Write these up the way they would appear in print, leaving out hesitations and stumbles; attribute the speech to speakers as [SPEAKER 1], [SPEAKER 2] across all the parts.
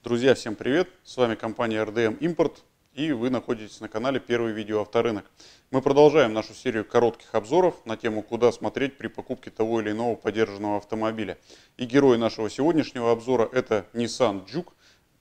[SPEAKER 1] Друзья, всем привет! С вами компания RDM Import, и вы находитесь на канале Первый видеоавторынок. Мы продолжаем нашу серию коротких обзоров на тему, куда смотреть при покупке того или иного подержанного автомобиля. И герой нашего сегодняшнего обзора — это Nissan Juke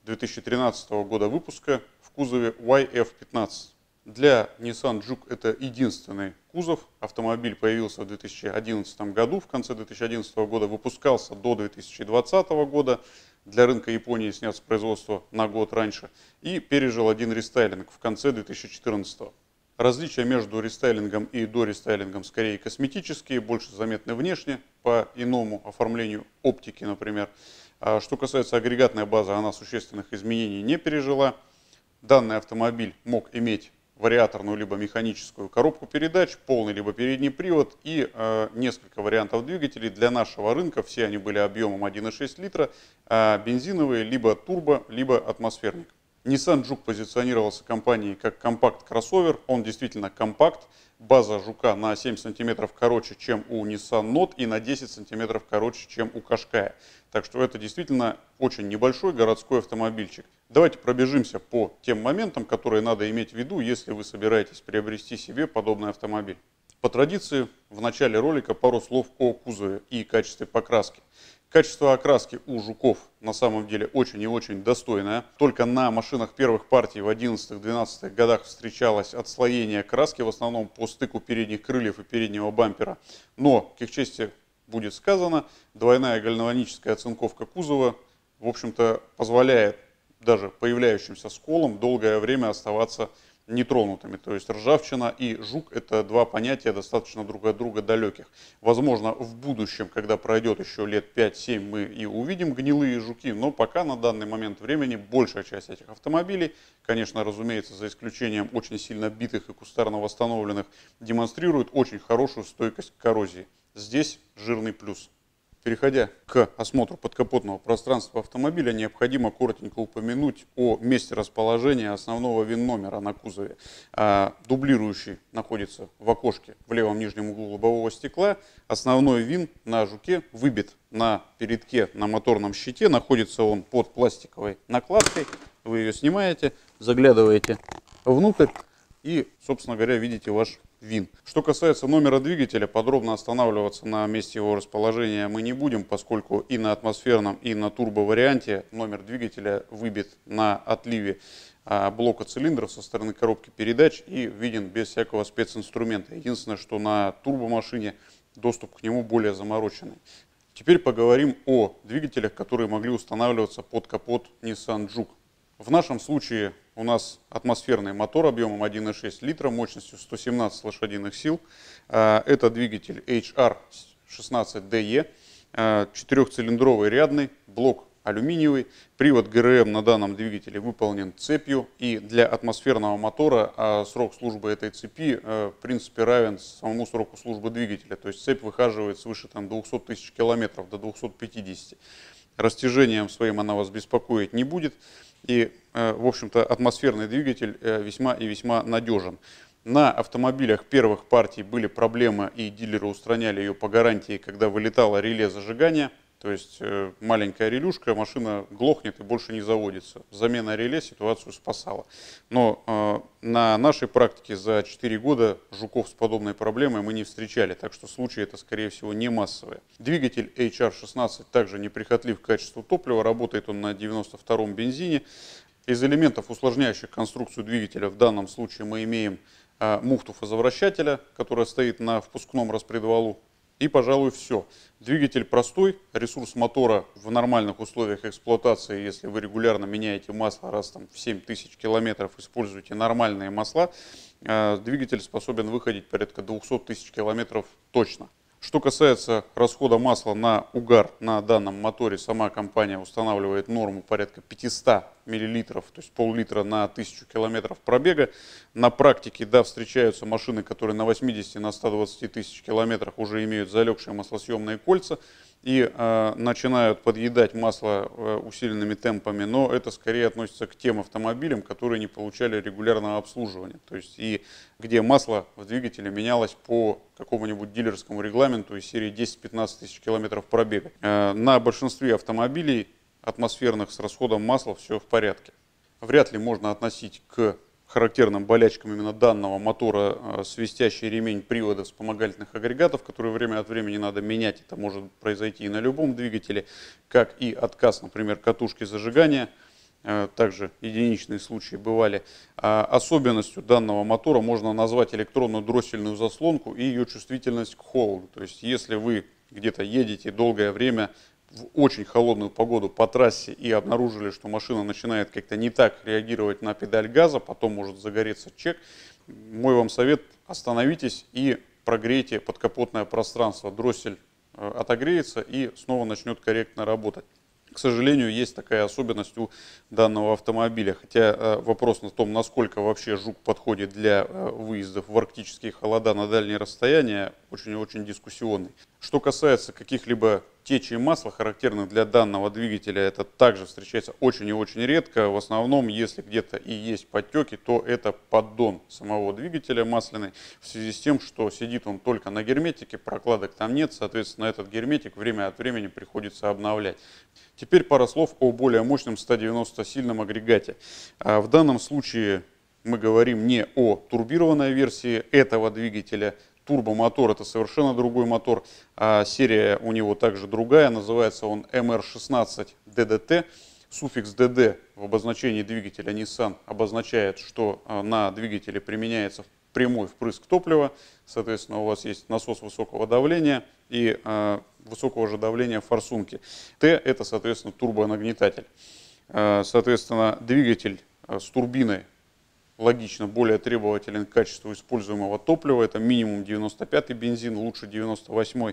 [SPEAKER 1] 2013 года выпуска в кузове YF15. Для Nissan Juke это единственный кузов. Автомобиль появился в 2011 году, в конце 2011 года, выпускался до 2020 года. Для рынка Японии снят с производства на год раньше и пережил один рестайлинг в конце 2014. Различия между рестайлингом и дорестайлингом скорее косметические, больше заметны внешне, по иному оформлению оптики, например. Что касается агрегатной базы, она существенных изменений не пережила. Данный автомобиль мог иметь вариаторную либо механическую коробку передач, полный либо передний привод и несколько вариантов двигателей. Для нашего рынка все они были объемом 1,6 литра, бензиновые, либо турбо, либо атмосферник. Nissan Juke позиционировался компанией как компакт-кроссовер, он действительно компакт. База Жука на 7 сантиметров короче, чем у Nissan Note, и на 10 сантиметров короче, чем у Qashqai. Так что это действительно очень небольшой городской автомобильчик. Давайте пробежимся по тем моментам, которые надо иметь в виду, если вы собираетесь приобрести себе подобный автомобиль. По традиции, в начале ролика пару слов о кузове и качестве покраски. Качество окраски у Жуков на самом деле очень и очень достойное. Только на машинах первых партий в 11-12 годах встречалось отслоение краски, в основном по стыку передних крыльев и переднего бампера. Но, к их чести будет сказано, двойная гальваническая оцинковка кузова, в общем-то, позволяет даже появляющимся сколам долгое время оставаться нетронутыми. То есть ржавчина и жук — это два понятия достаточно друг от друга далеких. Возможно, в будущем, когда пройдет еще лет 5-7, мы и увидим гнилые жуки, но пока на данный момент времени большая часть этих автомобилей, конечно, разумеется, за исключением очень сильно битых и кустарно восстановленных, демонстрирует очень хорошую стойкость к коррозии. Здесь жирный плюс. Переходя к осмотру подкапотного пространства автомобиля, необходимо коротенько упомянуть о месте расположения основного ВИН-номера на кузове. Дублирующий находится в окошке в левом нижнем углу лобового стекла. Основной ВИН на Жуке выбит на передке, на моторном щите. Находится он под пластиковой накладкой. Вы ее снимаете, заглядываете внутрь и, собственно говоря, видите ваш ВИН. Что касается номера двигателя, подробно останавливаться на месте его расположения мы не будем, поскольку и на атмосферном, и на турбо варианте номер двигателя выбит на отливе блока цилиндров со стороны коробки передач и виден без всякого специнструмента. Единственное, что на турбомашине доступ к нему более замороченный. Теперь поговорим о двигателях, которые могли устанавливаться под капот Nissan Juke. В нашем случае у нас атмосферный мотор объемом 1,6 литра, мощностью 117 лошадиных сил. Это двигатель HR16DE, четырехцилиндровый рядный, блок алюминиевый. Привод ГРМ на данном двигателе выполнен цепью, и для атмосферного мотора срок службы этой цепи в принципе равен самому сроку службы двигателя. То есть цепь выхаживает свыше 200 тысяч километров, до 250. Растяжением своим она вас беспокоить не будет. И, в общем-то, атмосферный двигатель весьма и весьма надежен. На автомобилях первых партий были проблемы, и дилеры устраняли ее по гарантии, когда вылетало реле зажигания. То есть маленькая релюшка, машина глохнет и больше не заводится. Замена реле ситуацию спасала. Но на нашей практике за 4 года жуков с подобной проблемой мы не встречали. Так что случаи это, скорее всего, не массовые. Двигатель HR16 также неприхотлив к качеству топлива. Работает он на 92-м бензине. Из элементов, усложняющих конструкцию двигателя, в данном случае мы имеем муфту фазовращателя, которая стоит на впускном распредвалу. И, пожалуй, все. Двигатель простой, ресурс мотора в нормальных условиях эксплуатации, если вы регулярно меняете масло раз в 7000 километров, используете нормальные масла, двигатель способен выходить порядка 200 тысяч километров точно. Что касается расхода масла на угар на данном моторе, сама компания устанавливает норму порядка 500 мл, то есть пол-литра на 1000 километров пробега. На практике, да, встречаются машины, которые на 80, на 120 тысяч километрах уже имеют залегшие маслосъемные кольца и начинают подъедать масло усиленными темпами, но это скорее относится к тем автомобилям, которые не получали регулярного обслуживания, то есть и где масло в двигателе менялось по какому-нибудь дилерскому регламенту из серии 10-15 тысяч километров пробега. На большинстве автомобилей атмосферных с расходом масла все в порядке. Вряд ли можно относить к характерным болячкам именно данного мотора свистящий ремень привода вспомогательных агрегатов, которые время от времени надо менять. Это может произойти и на любом двигателе, как и отказ, например, катушки зажигания. Также единичные случаи бывали. Особенностью данного мотора можно назвать электронную дроссельную заслонку и ее чувствительность к холоду. То есть если вы где-то едете долгое время в очень холодную погоду по трассе и обнаружили, что машина начинает как-то не так реагировать на педаль газа, потом может загореться чек, мой вам совет: остановитесь и прогрейте подкапотное пространство. Дроссель отогреется и снова начнет корректно работать. К сожалению, есть такая особенность у данного автомобиля, хотя вопрос на том, насколько вообще Жук подходит для выездов в арктические холода на дальние расстояния, очень-очень дискуссионный. Что касается каких-либо течей масла, характерных для данного двигателя, это также встречается очень и очень редко. В основном, если где-то и есть подтеки, то это поддон самого двигателя масляный, в связи с тем, что сидит он только на герметике, прокладок там нет, соответственно, этот герметик время от времени приходится обновлять. Теперь пара слов о более мощном 190-сильном агрегате. В данном случае мы говорим не о турбированной версии этого двигателя. Турбомотор — это совершенно другой мотор, а серия у него также другая, называется он MR16 DDT. Суффикс DD в обозначении двигателя Nissan обозначает, что на двигателе применяется прямой впрыск топлива, соответственно, у вас есть насос высокого давления и высокого же давления форсунки. Т — это, соответственно, турбонагнетатель. Соответственно, двигатель с турбиной логично более требователен к качеству используемого топлива. Это минимум 95-й бензин, лучше 98-й.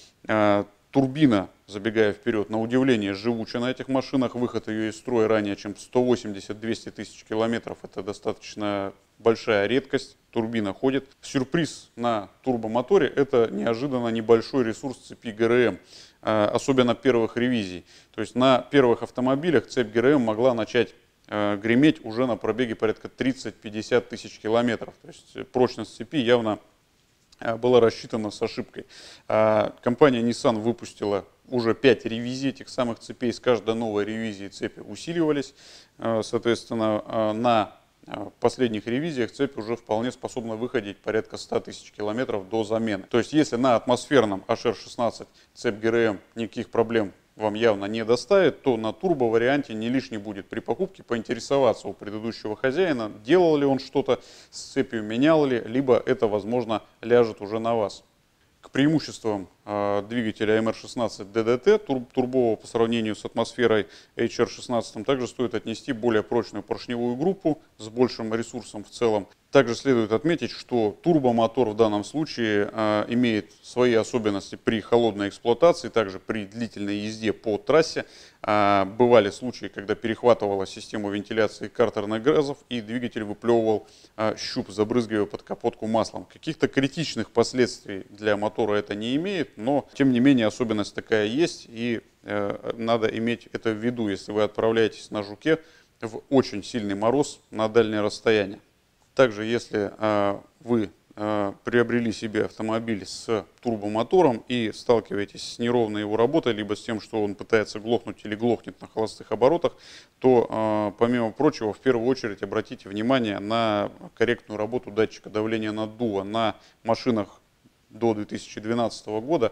[SPEAKER 1] Турбина, забегая вперед, на удивление живуча на этих машинах. Выход ее из строя ранее, чем 180-200 тысяч километров. Это достаточно большая редкость. Турбина ходит. Сюрприз на турбомоторе — это неожиданно небольшой ресурс цепи ГРМ. Особенно первых ревизий. То есть на первых автомобилях цепь ГРМ могла начать греметь уже на пробеге порядка 30-50 тысяч километров. То есть прочность цепи явно была рассчитана с ошибкой. Компания Nissan выпустила уже 5 ревизий этих самых цепей. С каждой новой ревизии цепи усиливались. Соответственно, на последних ревизиях цепь уже вполне способна выходить порядка 100 тысяч километров до замены. То есть если на атмосферном HR16 цепь ГРМ никаких проблем вам явно не доставит, то на турбо-варианте не лишний будет при покупке поинтересоваться у предыдущего хозяина, делал ли он что-то с цепью, менял ли, либо это, возможно, ляжет уже на вас. К преимуществам двигателя MR16 DDT турбового по сравнению с атмосферой HR16 также стоит отнести более прочную поршневую группу с большим ресурсом в целом. Также следует отметить, что турбомотор в данном случае имеет свои особенности при холодной эксплуатации, также при длительной езде по трассе. Бывали случаи, когда перехватывала систему вентиляции картерных газов и двигатель выплевывал щуп, забрызгивая под капотку маслом. Каких-то критичных последствий для мотора это не имеет, но тем не менее особенность такая есть, и надо иметь это в виду, если вы отправляетесь на Жуке в очень сильный мороз на дальнее расстояние. Также, если вы приобрели себе автомобиль с турбомотором и сталкиваетесь с неровной его работой, либо с тем, что он пытается глохнуть или глохнет на холостых оборотах, то, помимо прочего, в первую очередь обратите внимание на корректную работу датчика давления наддува. На машинах до 2012 года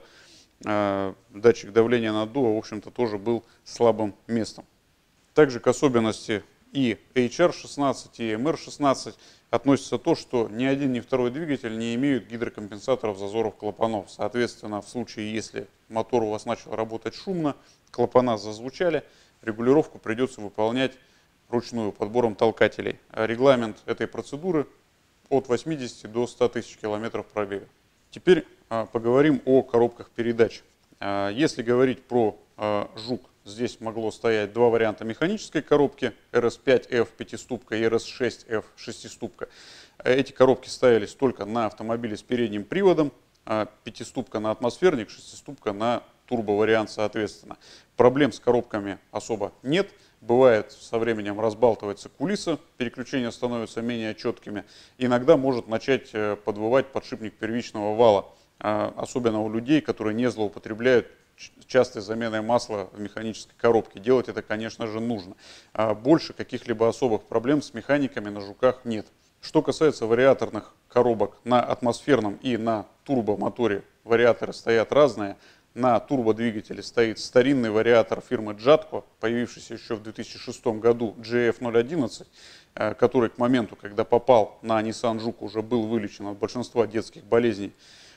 [SPEAKER 1] датчик давления наддува, в общем-то, тоже был слабым местом. Также к особенности и HR16, и MR16 относится то, что ни один, ни второй двигатель не имеют гидрокомпенсаторов зазоров клапанов. Соответственно, в случае, если мотор у вас начал работать шумно, клапана зазвучали, регулировку придется выполнять ручную подбором толкателей. Регламент этой процедуры от 80 до 100 тысяч километров пробега. Теперь поговорим о коробках передач. Если говорить про Жук, здесь могло стоять два варианта механической коробки: RS5F 5-ступка и RS6F 6-ступка. Эти коробки ставились только на автомобиле с передним приводом, 5-ступка на атмосферник, 6-ступка на турбовариант соответственно. Проблем с коробками особо нет. Бывает, со временем разбалтывается кулиса, переключения становятся менее четкими. Иногда может начать подвывать подшипник первичного вала, особенно у людей, которые не злоупотребляют частой заменой масла в механической коробке. Делать это, конечно же, нужно. Больше каких-либо особых проблем с механиками на жуках нет. Что касается вариаторных коробок, на атмосферном и на турбомоторе вариаторы стоят разные. На турбодвигателе стоит старинный вариатор фирмы Jatco, появившийся еще в 2006 году, GF011, который к моменту, когда попал на Nissan Juke, уже был вылечен от большинства детских болезней.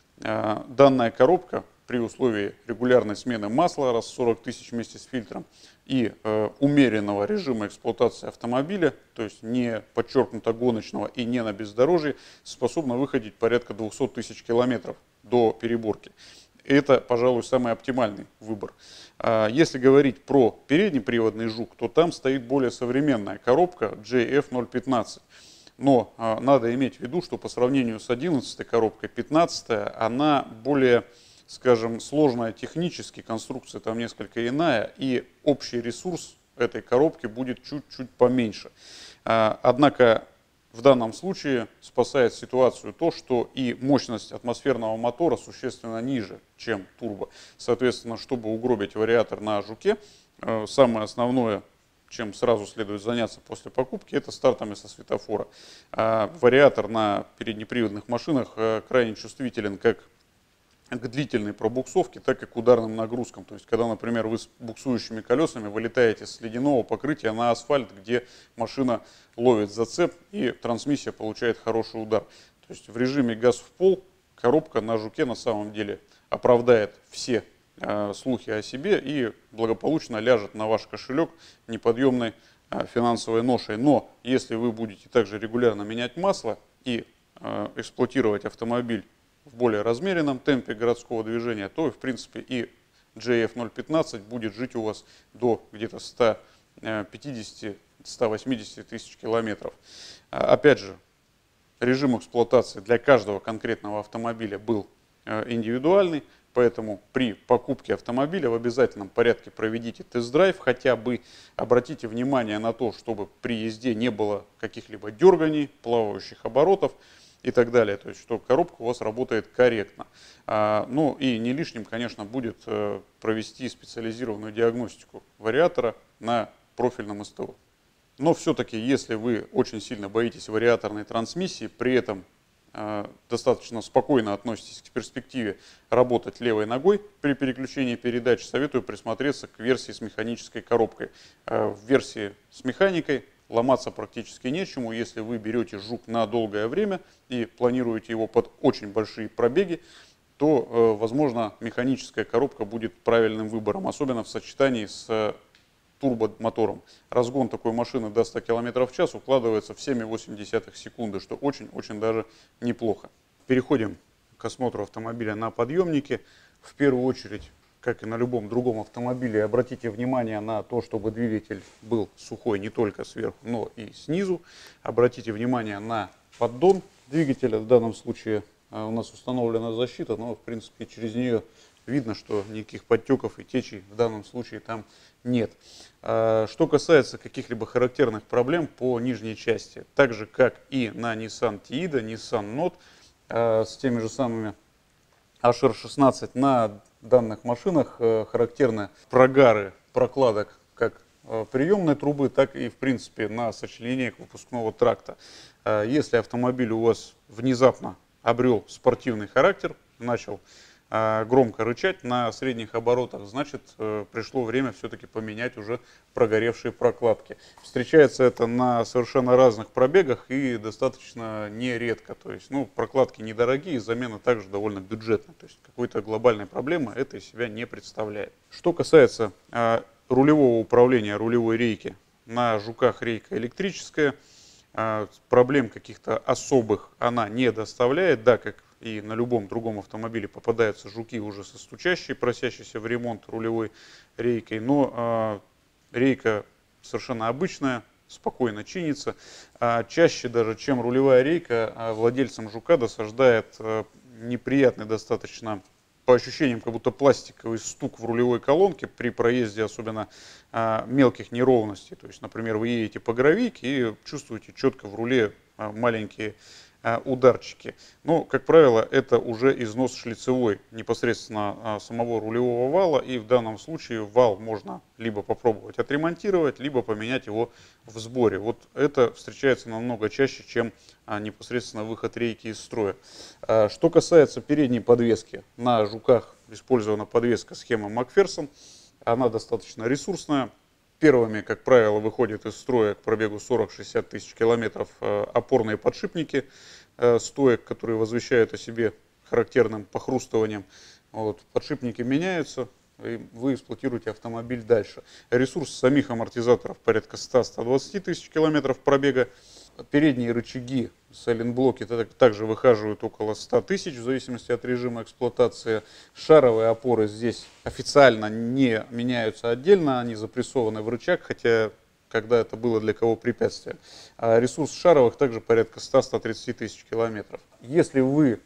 [SPEAKER 1] Данная коробка при условии регулярной смены масла раз в 40 тысяч вместе с фильтром и умеренного режима эксплуатации автомобиля, то есть не подчеркнуто гоночного и не на бездорожье, способна выходить порядка 200 тысяч километров до переборки. Это, пожалуй, самый оптимальный выбор. Если говорить про переднеприводный жук, то там стоит более современная коробка JF015. Но надо иметь в виду, что по сравнению с 11-й коробкой, 15-я, она более, скажем, сложная технически, конструкция там несколько иная, и общий ресурс этой коробки будет чуть-чуть поменьше. Однако в данном случае спасает ситуацию то, что и мощность атмосферного мотора существенно ниже, чем турбо. Соответственно, чтобы угробить вариатор на жуке, самое основное, чем сразу следует заняться после покупки, это стартами со светофора. Вариатор на переднеприводных машинах крайне чувствителен как к длительной пробуксовке, так и к ударным нагрузкам. То есть, когда, например, вы с буксующими колесами вылетаете с ледяного покрытия на асфальт, где машина ловит зацеп и трансмиссия получает хороший удар. То есть, в режиме газ в пол коробка на жуке на самом деле оправдает все слухи о себе и благополучно ляжет на ваш кошелек неподъемной финансовой ношей. Но если вы будете также регулярно менять масло и эксплуатировать автомобиль в более размеренном темпе городского движения, то, в принципе, и JF015 будет жить у вас до где-то 150-180 тысяч километров. Опять же, режим эксплуатации для каждого конкретного автомобиля был индивидуальный, поэтому при покупке автомобиля в обязательном порядке проведите тест-драйв, хотя бы обратите внимание на то, чтобы при езде не было каких-либо дерганий, плавающих оборотов и так далее, то есть что коробка у вас работает корректно. Ну и не лишним, конечно, будет провести специализированную диагностику вариатора на профильном СТО. Но все-таки, если вы очень сильно боитесь вариаторной трансмиссии, при этом достаточно спокойно относитесь к перспективе работать левой ногой при переключении передач, советую присмотреться к версии с механической коробкой. В версии с механикой ломаться практически нечему. Если вы берете жук на долгое время и планируете его под очень большие пробеги, то, возможно, механическая коробка будет правильным выбором, особенно в сочетании с турбомотором. Разгон такой машины до 100 км в час укладывается в 7,8 секунды, что очень-очень даже неплохо. Переходим к осмотру автомобиля на подъемнике. В первую очередь, как и на любом другом автомобиле, обратите внимание на то, чтобы двигатель был сухой не только сверху, но и снизу. Обратите внимание на поддон двигателя. В данном случае у нас установлена защита, но в принципе через нее видно, что никаких подтеков и течей в данном случае там нет. Что касается каких-либо характерных проблем по нижней части, так же как и на Nissan Tiida, Nissan Note, с теми же самыми HR16 на данных машинах характерны прогары прокладок как приемной трубы, так и в принципе на сочленениях выпускного тракта. Если автомобиль у вас внезапно обрел спортивный характер, начал громко рычать на средних оборотах, значит пришло время все-таки поменять уже прогоревшие прокладки. Встречается это на совершенно разных пробегах и достаточно нередко. То есть, прокладки недорогие, замена также довольно бюджетная. То есть какой-то глобальной проблемы это из себя не представляет. Что касается рулевого управления, рулевой рейки, на жуках рейка электрическая. Проблем каких-то особых она не доставляет, да, как и на любом другом автомобиле попадаются жуки уже со стучащей, просящейся в ремонт рулевой рейкой, но рейка совершенно обычная, спокойно чинится. Чаще даже, чем рулевая рейка, владельцам жука досаждает неприятный достаточно, по ощущениям, как будто пластиковый стук в рулевой колонке при проезде особенно мелких неровностей. То есть, например, вы едете по гравийке и чувствуете четко в руле маленькие ударчики. Но, как правило, это уже износ шлицевой непосредственно самого рулевого вала, и в данном случае вал можно либо попробовать отремонтировать, либо поменять его в сборе. Вот это встречается намного чаще, чем непосредственно выход рейки из строя. Что касается передней подвески, на Жуках использована подвеска схемы Макферсон. Она достаточно ресурсная. Первыми, как правило, выходят из строя к пробегу 40-60 тысяч километров опорные подшипники стоек, которые возвещают о себе характерным похрустыванием. Вот, подшипники меняются, и вы эксплуатируете автомобиль дальше. Ресурс самих амортизаторов порядка 100-120 тысяч километров пробега. Передние рычаги, сайлентблоки также выхаживают около 100 тысяч в зависимости от режима эксплуатации. Шаровые опоры здесь официально не меняются отдельно, они запрессованы в рычаг, хотя когда это было для кого препятствие. А ресурс шаровых также порядка 100-130 тысяч километров. Если вы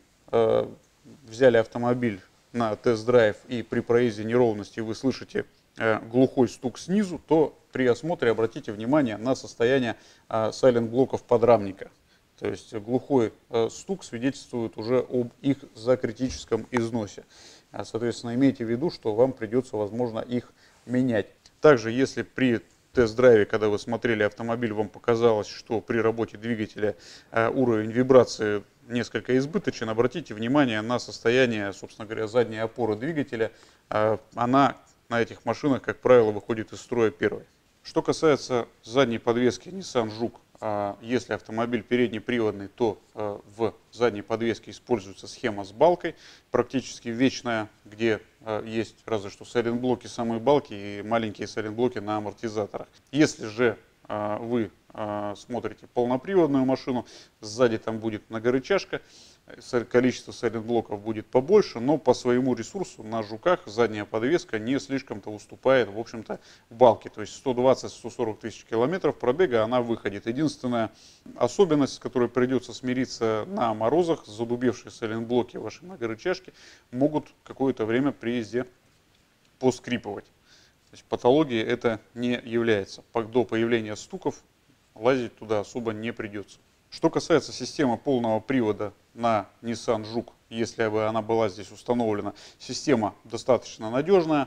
[SPEAKER 1] взяли автомобиль на тест-драйв и при проезде неровности вы слышите глухой стук снизу, то при осмотре обратите внимание на состояние сайлент-блоков подрамника. То есть глухой стук свидетельствует уже об их закритическом износе. Соответственно, имейте в виду, что вам придется, возможно, их менять. Также, если при тест-драйве, когда вы смотрели автомобиль, вам показалось, что при работе двигателя уровень вибрации несколько избыточен, обратите внимание на состояние, собственно говоря, задней опоры двигателя. Она на этих машинах, как правило, выходит из строя первой. Что касается задней подвески Nissan Juke, если автомобиль переднеприводный, то в задней подвеске используется схема с балкой, практически вечная, где есть разве что сайлентблоки самой балки и маленькие сайлентблоки на амортизаторах. Если же вы смотрите полноприводную машину, сзади там будет многорычажка, количество сайлентблоков будет побольше, но по своему ресурсу на Жуках задняя подвеска не слишком-то уступает, в общем-то, балке. То есть 120-140 тысяч километров пробега она выходит. Единственная особенность, с которой придется смириться на морозах, задубевшие сайлентблоки вашей многорычажки могут какое-то время при езде поскрипывать. То есть патологией это не является. До появления стуков лазить туда особо не придется. Что касается системы полного привода на Nissan Juke, если бы она была здесь установлена, система достаточно надежная.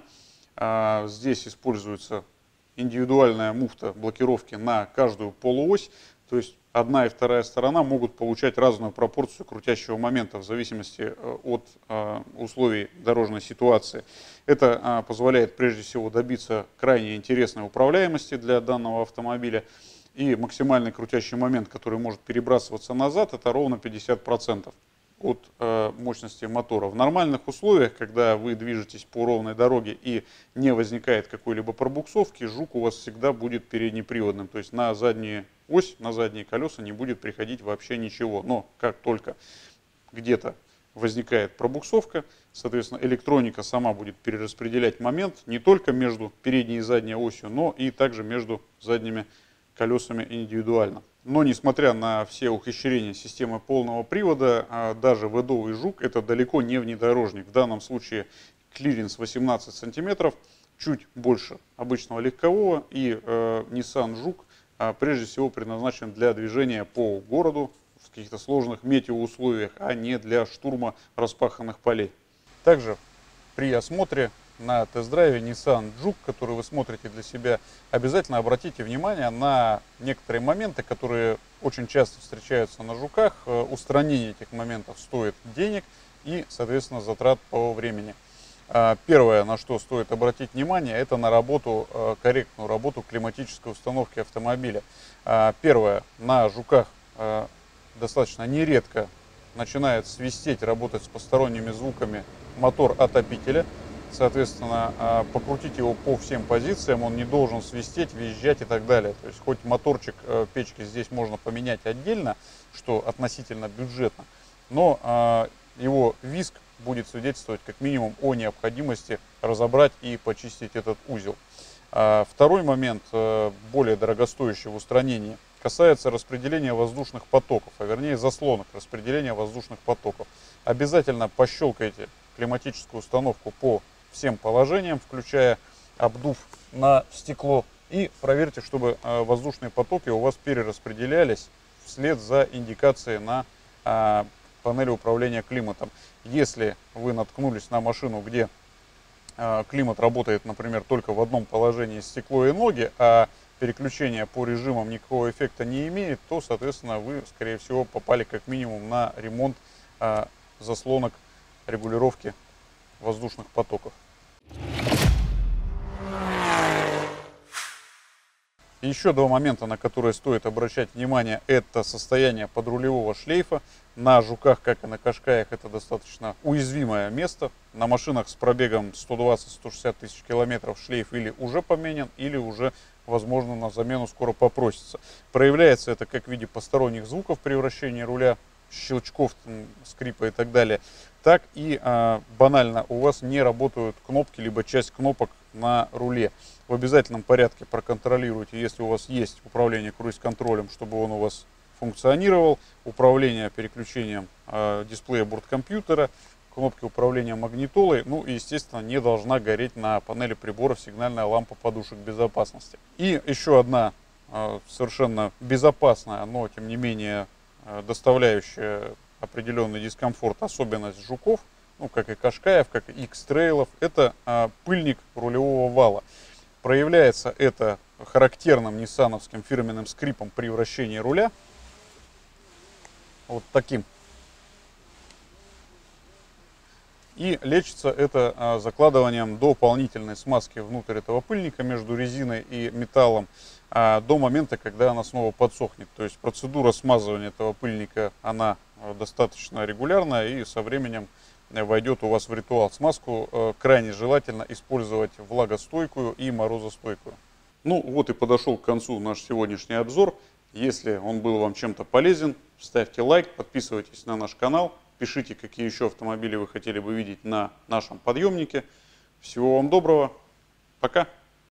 [SPEAKER 1] Здесь используется индивидуальная муфта блокировки на каждую полуось. То есть одна и вторая сторона могут получать разную пропорцию крутящего момента в зависимости от условий дорожной ситуации. Это позволяет прежде всего добиться крайне интересной управляемости для данного автомобиля. И максимальный крутящий момент, который может перебрасываться назад, это ровно 50% от мощности мотора. В нормальных условиях, когда вы движетесь по ровной дороге и не возникает какой-либо пробуксовки, Жук у вас всегда будет переднеприводным. То есть на заднюю ось, на задние колеса не будет приходить вообще ничего. Но как только где-то возникает пробуксовка, соответственно, электроника сама будет перераспределять момент не только между передней и задней осью, но и также между задними колесами индивидуально. Но несмотря на все ухищрения системы полного привода, даже ВДовый Жук это далеко не внедорожник. В данном случае клиренс 18 сантиметров, чуть больше обычного легкового, и Nissan Juke прежде всего предназначен для движения по городу в каких-то сложных метеоусловиях, а не для штурма распаханных полей. Также при осмотре на тест-драйве Nissan Juke, который вы смотрите для себя, обязательно обратите внимание на некоторые моменты, которые очень часто встречаются на Жуках. Устранение этих моментов стоит денег и, соответственно, затрат по времени. Первое, на что стоит обратить внимание, это на работу, корректную работу климатической установки автомобиля. Первое, на Жуках достаточно нередко начинает свистеть, работать с посторонними звуками мотор отопителя. Соответственно, покрутить его по всем позициям, он не должен свистеть, визжать и так далее. То есть хоть моторчик печки здесь можно поменять отдельно, что относительно бюджетно, но его визг будет свидетельствовать как минимум о необходимости разобрать и почистить этот узел. Второй момент, более дорогостоящий в устранении, касается распределения воздушных потоков, а вернее заслонок распределения воздушных потоков. Обязательно пощелкайте климатическую установку по всем положениям, включая обдув на стекло, и проверьте, чтобы воздушные потоки у вас перераспределялись вслед за индикацией на панели управления климатом. Если вы наткнулись на машину, где климат работает, например, только в одном положении стекло и ноги, а переключение по режимам никакого эффекта не имеет, то, соответственно, вы, скорее всего, попали как минимум на ремонт заслонок регулировки воздушных потоков. Еще два момента, на которые стоит обращать внимание, это состояние подрулевого шлейфа. На жуках, как и на кашкаях, это достаточно уязвимое место. На машинах с пробегом 120-160 тысяч километров шлейф или уже поменен, или уже, возможно, на замену скоро попросится. Проявляется это как в виде посторонних звуков при вращении руля, щелчков, скрипа и так далее, так и банально у вас не работают кнопки, либо часть кнопок на руле. В обязательном порядке проконтролируйте, если у вас есть управление круиз-контролем, чтобы он у вас функционировал, управление переключением дисплея борт-компьютера, кнопки управления магнитолой, ну и, естественно, не должна гореть на панели приборов сигнальная лампа подушек безопасности. И еще одна совершенно безопасная, но тем не менее доставляющая определенный дискомфорт особенность жуков, ну, как и кашкаев, как и X-трейлов, это пыльник рулевого вала. Проявляется это характерным ниссановским фирменным скрипом при вращении руля. Вот таким. И лечится это закладыванием дополнительной смазки внутрь этого пыльника между резиной и металлом до момента, когда она снова подсохнет. То есть процедура смазывания этого пыльника, она достаточно регулярная и со временем войдет у вас в ритуал. Смазку крайне желательно использовать влагостойкую и морозостойкую. Ну вот и подошел к концу наш сегодняшний обзор. Если он был вам чем-то полезен, ставьте лайк, подписывайтесь на наш канал, пишите, какие еще автомобили вы хотели бы видеть на нашем подъемнике. Всего вам доброго, пока!